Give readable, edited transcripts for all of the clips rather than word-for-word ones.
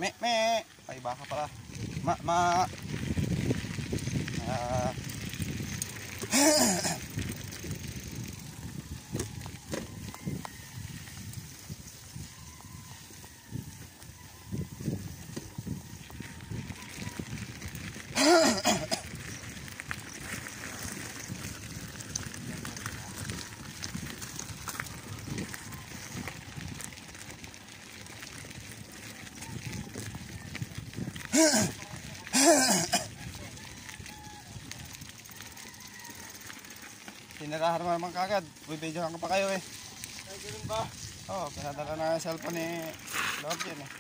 Ay, baka pala. Ma. Ah. Sinirahan naman kagad. Bibidyohan ko pa kayo eh. Ay, ganun ba? Oo, pinadala na yung cellphone ni Lord yan eh.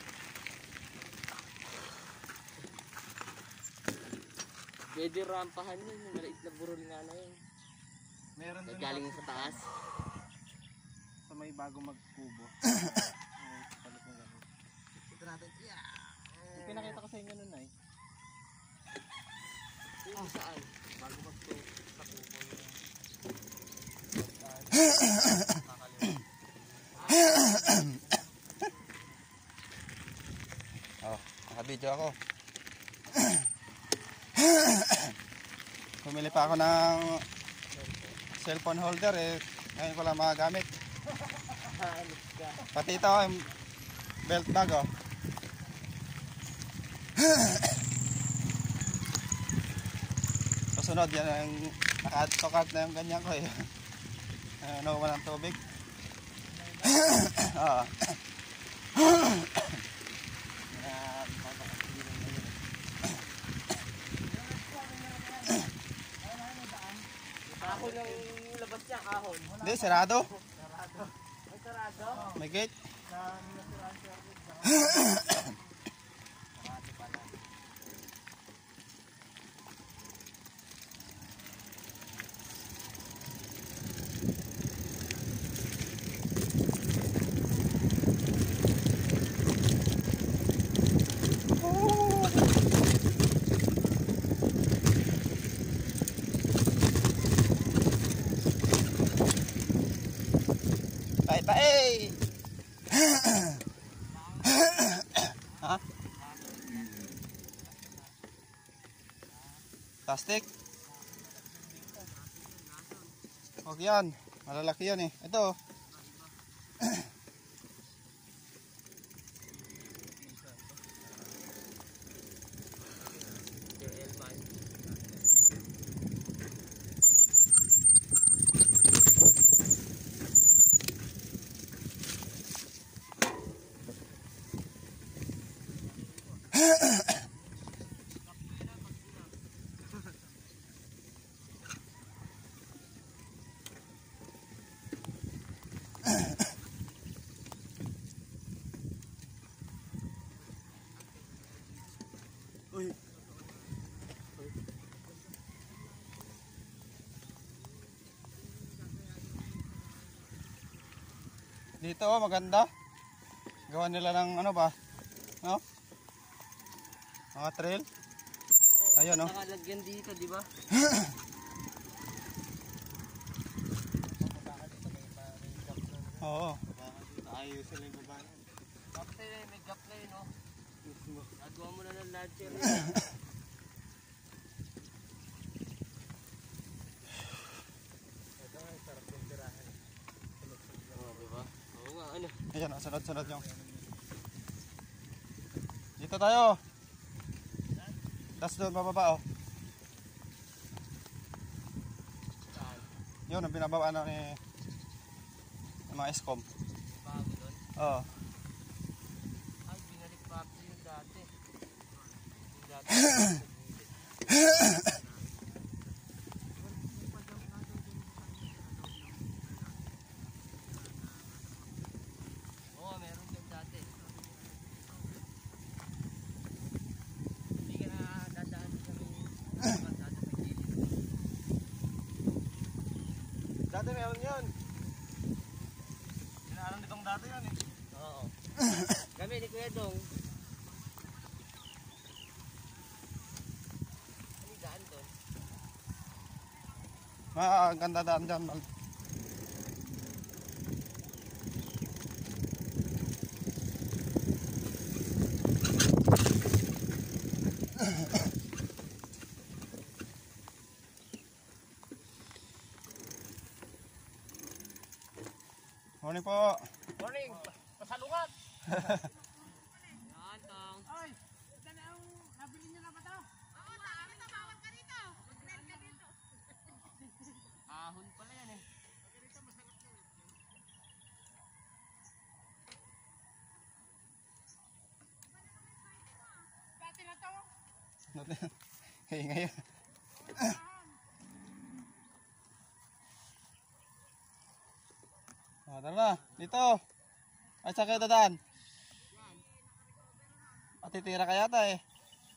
Pwede rampahan yun, yung maliit na burol nga na yun. Meron dun Galing sa taas. sa may bago magkubo. Palit mo ganun. Ito natin. Yung pinakita ko sa inyo nun ay. Yung saan? Bago magkubo sa kubo yun. Oh, nakabidyo ako. Bumili pa ako ng cellphone holder eh. Ngayon ko lang magagamit. Pati ito yung belt bag oh. Susunod yan ang nakatukat na yung ganyan ko eh. Ano ko ng tubig. Oo. Ako yung labas niya, kahon. Hindi, sarado. Ay, sarado. May gate. Bye. Ha? Plastic? Huwag yan. Malalaki yan eh. Ito. Uy. Dito oh, maganda. Gawa nila ng ano ba? No? Mga trail. Ayun oh. Nakalagyan dito, di ba? Oo. Ayos sila yung baba. Bakit may gap na yun, oh. Nagawa mo na ng ladder. Ito ay sarap yung tirahan. Oo, di ba? Oo nga, ano. Ayan oh, sunod-sunod yung. Dito tayo. Tapos doon bababa oh. Yun ang binababa na ni mga escom. Bago doon. Oo. Ay, binalik pa yung dati. Yung dati. Oo, meron din dati. Hindi ka na dadaan sa kalsada sa gilid. Dati meron yun. Sinaaran nitong dati yan eh. Oo. Kami ni Kuya Dong. Ano yung daan doon? Maganda daan dyan. Morning po. Morning! Pasalungat! Yan, tang. Ay! Nabili nyo na ba ito? Oo, sabi ko tawag ka rito. Mag-rent ka dito. Ahon pala yan eh. Magkarito, masarap yun. Dati na ito. Hey, ngayon. Tara na, dito. Ay, saan kayo dadaan? Titira ka yata eh.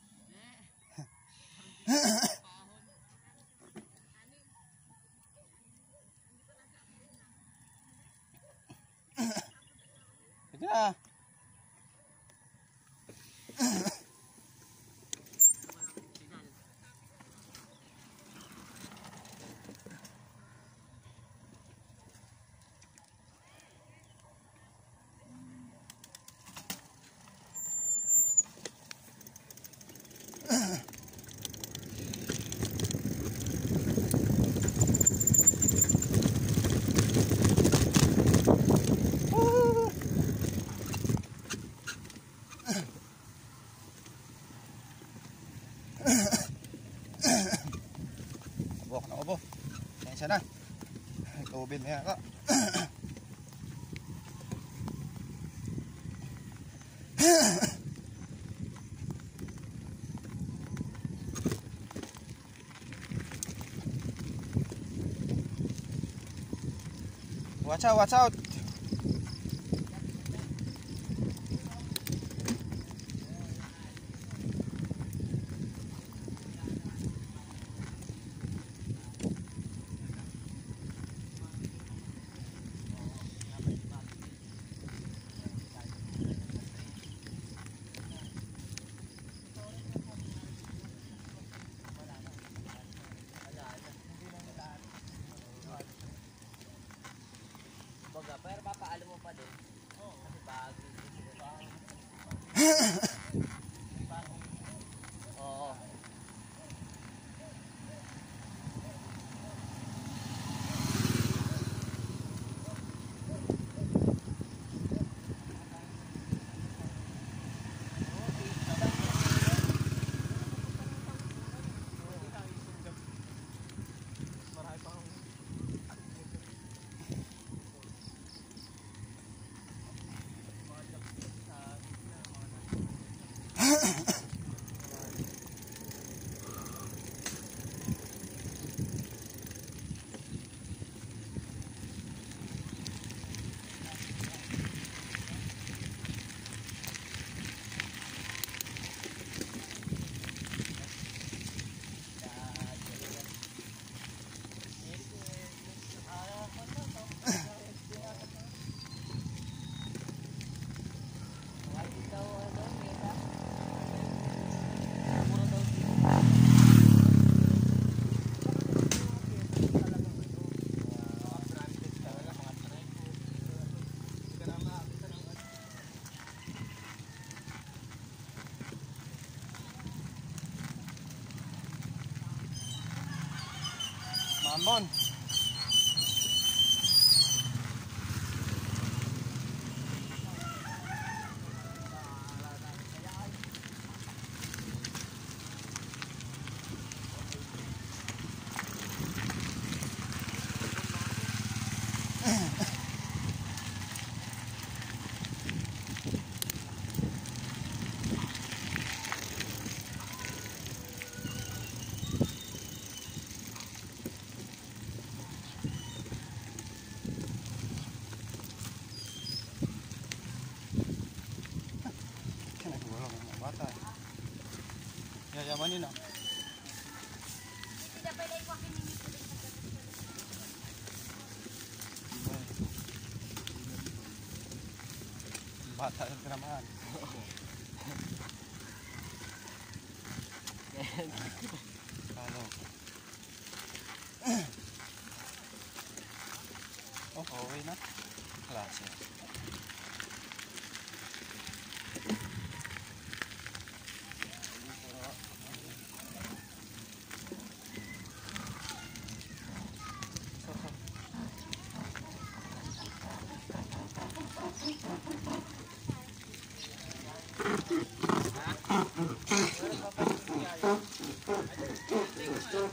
Sige na. Ubok na ubo. Sensya na. Tubig na yata. Watch out, watch out. Pero papaalam mo pa din. Kasi bago. Oo. Mamon. Yayamanin na. Bata yung tinamaan. Halo. Oh, okay na. Klase. Ha?